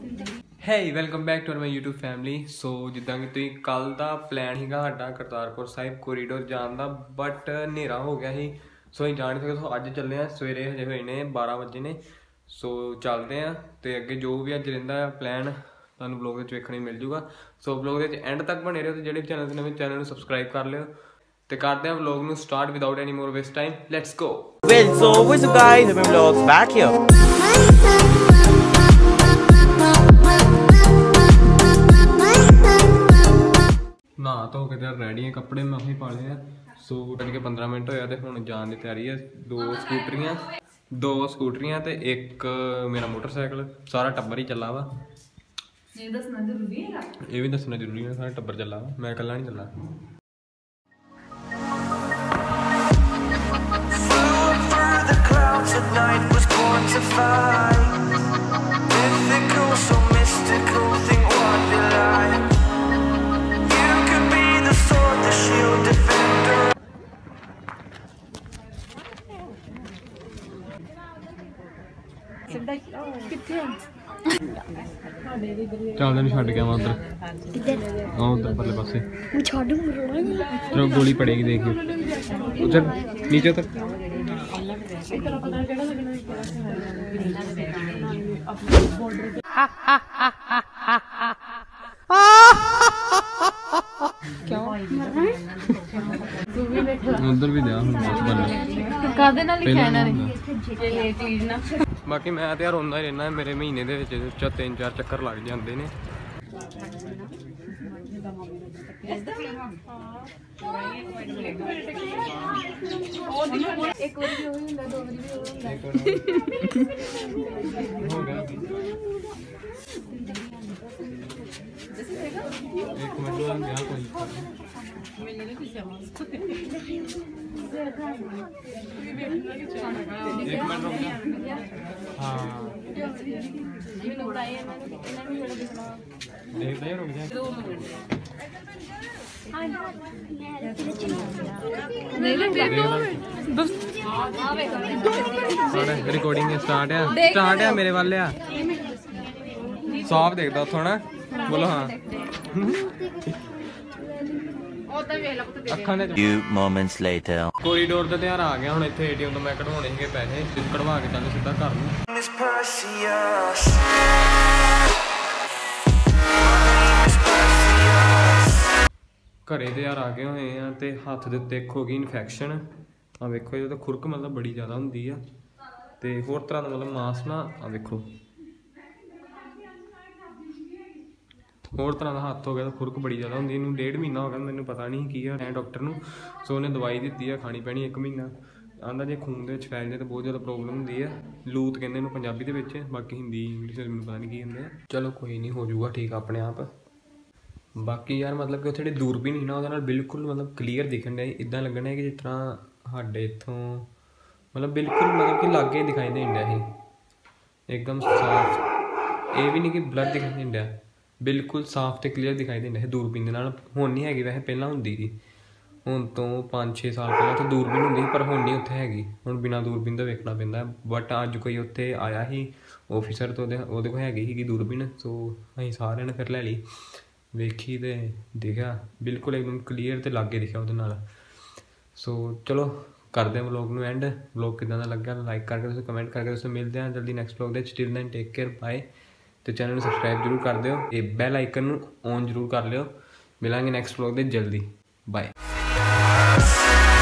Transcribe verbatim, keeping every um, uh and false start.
Hey, welcome back to my YouTube family. So ਜਿੱਦਾਂ ਕਿ ਤੁਸੀਂ ਕੱਲ ਦਾ ਪਲਾਨ ਸੀਗਾ ਸਾਡਾ ਕਰਤਾਰਪੁਰ ਸਾਹਿਬ ਕੋਰੀਡੋਰ ਜਾਣ ਦਾ, ਬਟ ਹਨੇਰਾ ਹੋ ਗਿਆ ਸੀ, ਸੋ ਅਸੀਂ ਜਾਣ ਸਕੇ। ਸੋ ਅੱਜ ਚੱਲੇ ਆ, ਸਵੇਰੇ ਹਜੇ ਹੋਏ ਨੇ ਬਾਰਾਂ ਵਜੇ ਨੇ। ਸੋ ਚੱਲਦੇ ਆ ਤੇ ਅੱਗੇ ਜੋ ਵੀ ਅੱਜ ਰਹਿੰਦਾ ਆ ਪਲਾਨ ਤੁਹਾਨੂੰ ਵਲੌਗ ਵਿੱਚ ਵੇਖਣ ਨੂੰ ਮਿਲ ਜੂਗਾ। ਸੋ ਵਲੌਗ ਦੇ ਵਿੱਚ ਐਂਡ ਤੱਕ ਬਣੇ ਰਹੋ ਤੇ ਜਿਹੜੇ ਚੈਨਲ ਤੇ ਨਵੇਂ ਚੈਨਲ ਨੂੰ ਸਬਸਕ੍ਰਾਈਬ ਕਰ ਲਿਓ ਤੇ ਕਰਦੇ ਆ ਵਲੌਗ ਨੂੰ start without any more waste time. Let's go. Well, so what's up guys, I'm vlogs back here. ਨਾ ਧੋ ਕੇ ਤਿਆਰ ਰੈਡੀ ਆ, ਕੱਪੜੇ ਮੈਂ ਉਹੀ ਪਾ ਲਏ ਆ। ਸੋ ਟੱਜ ਕੇ ਪੰਦਰਾਂ ਮਿੰਟ ਹੋਇਆ ਤੇ ਹੁਣ ਜਾਣ ਦੀ ਤਿਆਰੀ ਆ। ਦੋ ਸਕੂਟਰੀਆਂ ਦੋ ਸਕੂਟਰੀਆਂ ਤੇ ਇੱਕ ਮੇਰਾ ਮੋਟਰਸਾਈਕਲ, ਸਾਰਾ ਟੱਬਰ ਹੀ ਚੱਲਾ ਵਾ। ਇਹ ਦੱਸਣਾ ਜ਼ਰੂਰੀ ਹੈ, ਇਹ ਵੀ ਦੱਸਣਾ ਜ਼ਰੂਰੀ ਹੈ, ਸਾਰਾ ਟੱਬਰ ਚੱਲਾ ਵਾ, ਮੈਂ ਇਕੱਲਾ ਨਹੀਂ ਚੱਲਾ। Tonight was quantified, mythical, so mystical, think what you like. You could be the sword, the shield, defender. ਚੱਲਦੇ ਨੂੰ ਛੱਡ ਕੇ ਆਵਾਂ ਉਧਰ, ਆ ਉਧਰ ਪਰਲੇ ਪਾਸੇ ਛੱਡ ਮਰੋਣਾ। ਚਲੋ ਗੋਲੀ ਪੜੇਗੀ, ਦੇਖਿਓ ਉਧਰ ਨੀਚੇ ਤੱਕ। ਉਧਰ ਵੀ ਦਿਆ ਹੁਣ ਕਾਦੇ ਨਾਲ ਹੀ ਕਹਿਣਾ ਨੇ ਇਹ ਚੀਜ਼ ਨਾ। ਬਾਕੀ ਮੈਂ ਤੇ ਯਾਰ ਹੁੰਦਾ ਹੀ ਰਹਿਣਾ, ਮੇਰੇ ਮਹੀਨੇ ਦੇ ਵਿੱਚ ਤਿੰਨ ਚਾਰ ਚੱਕਰ ਲੱਗ ਜਾਂਦੇ ਨੇ। ਇੱਕ ਵਾਰੀ ਵੀ ਹੁੰਦਾ, ਦੋ ਵਾਰੀ ਵੀ ਹੁੰਦਾ। ਇੱਕ ਮਿੰਟ ਦਾ ਵਿਆਹ ਕੋਈ ਮੈਨੂੰ ਨਹੀਂ ਪੁੱਛਿਆ ਮਾਸ ਇੱਕ ਮਿੰਟ ਰੁਕ ਜਾ। ਹਾਂ ਮੈਨੂੰ ਬੁਲਾਇਆ, ਮੈਂ ਇਹਨਾਂ ਨੂੰ ਬੜਾ ਦਿਖਣਾ ਦੇਖਦਾ ਯਾਰ, ਰੁਕ ਜਾ ਦੋ ਮਿੰਟ। ਹਾਂ ਨਹੀਂ ਨਹੀਂ ਬਸ ਆ ਵੇਖ ਸਾਡਾ ਰਿਕਾਰਡਿੰਗ ਸਟਾਰਟ ਆ ਸਟਾਰਟ ਆ ਮੇਰੇ ਵੱਲ ਆ ਸਾਫ ਦੇਖਦਾ ਉੱਥੋਂ ਨਾ। ਬੋਲੋ ਹਾਂ। ਅੱਖਾਂ ਦੇ Few moments later. ਕੋਰੀਡੋਰ ਤੇ ਤਿਆਰ ਆ ਗਿਆ ਹੁਣ। ਇੱਥੇ ਏਟੀਐਮ ਤੋਂ ਮੈਂ ਕਢਵਾਉਣੇ ਸੀਗੇ ਪੈਸੇ, ਕਢਵਾ ਕੇ ਚੱਲ ਸਿੱਧਾ ਘਰ ਨੂੰ। Miss Perseus. ਘਰੇ ਤੇ ਯਾਰ ਆ ਗਏ ਹੋਏ ਆ ਤੇ ਹੱਥ ਦੇ ਉੱਤੇ ਇੱਕ ਹੋ ਗਈ ਇਨਫੈਕਸ਼ਨ। ਆ ਵੇਖੋ, ਇਹਦਾ ਖੁਰਕ ਮਤਲਬ ਬੜੀ ਜ਼ਿਆਦਾ ਹੁੰਦੀ ਆ ਤੇ ਹੋਰ ਤਰ੍ਹਾਂ ਦਾ ਮਤਲਬ ਮਾਸ ਨਾ, ਆ ਵੇਖੋ ਹੋਰ ਤਰ੍ਹਾਂ ਦਾ ਹੱਥ ਹੋ ਗਿਆ ਤਾਂ ਖੁਰਕ ਬੜੀ ਜ਼ਿਆਦਾ ਹੁੰਦੀ। ਇਹਨੂੰ ਡੇਢ ਮਹੀਨਾ ਹੋ ਗਿਆ, ਮੈਨੂੰ ਪਤਾ ਨਹੀਂ ਕੀ ਆ ਡਾਕਟਰ ਨੂੰ। ਸੋ ਉਹਨੇ ਦਵਾਈ ਦਿੱਤੀ ਆ, ਖਾਣੀ ਪੈਣੀ ਇੱਕ ਮਹੀਨਾ। ਆਂਦਾ ਜੇ ਖੂਨ ਦੇ ਵਿੱਚ ਫੈਲ ਜਾਏ ਤਾਂ ਬਹੁਤ ਜ਼ਿਆਦਾ ਪ੍ਰੋਬਲਮ ਹੁੰਦੀ ਆ। ਲੂਤ ਕਹਿੰਦੇ ਇਹਨੂੰ ਪੰਜਾਬੀ ਦੇ ਵਿੱਚ, ਬਾਕੀ ਹਿੰਦੀ ਇੰਗਲਿਸ਼ ਵਿੱਚ ਮੈਨੂੰ ਪਤਾ ਨਹੀਂ ਕੀ ਹੁੰਦੇ ਆ। ਚਲੋ ਕੋਈ ਨਹੀਂ, ਹੋ ਜਾਊਗਾ ਠੀਕ ਆਪਣੇ ਆਪ। ਬਾਕੀ ਯਾਰ ਮਤਲਬ ਕਿ ਉੱਥੇ ਜਿਹੜੀ ਦੂਰਬੀਨ ਸੀ ਨਾ, ਉਹਦੇ ਨਾਲ ਬਿਲਕੁਲ ਮਤਲਬ ਕਲੀਅਰ ਦਿਖਣ ਡਿਆ। ਇੱਦਾਂ ਲੱਗਣ ਡਿਆ ਕਿ ਜਿਸ ਤਰ੍ਹਾਂ ਸਾਡੇ ਇੱਥੋਂ ਮਤਲਬ ਬਿਲਕੁਲ ਮਤਲਬ ਕਿ ਲਾਗੇ ਦਿਖਾਈ ਦੇਣ ਡਿਆ ਸੀ, ਇੱਕਦਮ ਸਾਫ਼। ਇਹ ਵੀ ਨਹੀਂ ਕਿ ਬਲਰ ਦਿਖਾਈ ਦੇਣ ਡਿਆ, ਬਿਲਕੁਲ ਸਾਫ਼ ਤੇ ਕਲੀਅਰ ਦਿਖਾਈ ਦਿੰਦਾ ਹੈ ਦੂਰਬੀਨ ਦੇ ਨਾਲ। ਹੁਣ ਨਹੀਂ ਹੈਗੀ, ਵੈਸੇ ਪਹਿਲਾਂ ਹੁੰਦੀ ਸੀ, ਹੁਣ ਤੋਂ ਪੰਜ ਛੇ ਸਾਲ ਪਹਿਲਾਂ ਉੱਥੇ ਦੂਰਬੀਨ ਹੁੰਦੀ ਸੀ, ਪਰ ਹੁਣ ਨਹੀਂ ਉੱਥੇ ਹੈਗੀ। ਹੁਣ ਬਿਨਾਂ ਦੂਰਬੀਨ ਦਾ ਵੇਖਣਾ ਪੈਂਦਾ। ਬਟ ਅੱਜ ਕੋਈ ਉੱਥੇ ਆਇਆ ਸੀ ਆਫਿਸਰ ਤੋਂ, ਉਹਦੇ ਉਹਦੇ ਕੋਲ ਹੈਗੀ ਸੀਗੀ ਦੂਰਬੀਨ। ਸੋ ਅਸੀਂ ਸਾਰਿਆਂ ਨੇ ਫਿਰ ਲੈ ਲਈ, ਵੇਖੀ ਤੇ ਦੇਖਿਆ ਬਿਲਕੁਲ ਇੱਕਦਮ ਕਲੀਅਰ ਤੇ ਲਾਗੇ ਦਿਖਿਆ ਉਹਦੇ ਨਾਲ। ਸੋ ਚਲੋ ਕਰਦੇ ਹਾਂ ਵਲੌਗ ਨੂੰ ਐਂਡ। ਵਲੌਗ ਕਿੱਦਾਂ ਦਾ ਲੱਗਿਆ ਲਾਈਕ ਕਰਕੇ ਤੁਸੀਂ ਕਮੈਂਟ ਕਰਕੇ ਤੁਸੀਂ ਮਿਲਦੇ ਹਾਂ ਜਲਦੀ ਨੈਕਸਟ ਵਲੌਗ ਦੇ। Till then take care, bye. ਤੇ ਚੈਨਲ ਨੂੰ ਸਬਸਕ੍ਰਾਈਬ ਜ਼ਰੂਰ ਕਰ ਦਿਓ, ਇਹ ਬੈਲ ਆਈਕਨ ਨੂੰ ਔਨ ਜ਼ਰੂਰ ਕਰ ਲਿਓ। ਮਿਲਾਂਗੇ ਨੈਕਸਟ ਵਲੌਗ ਦੇ ਜਲਦੀ, ਬਾਏ।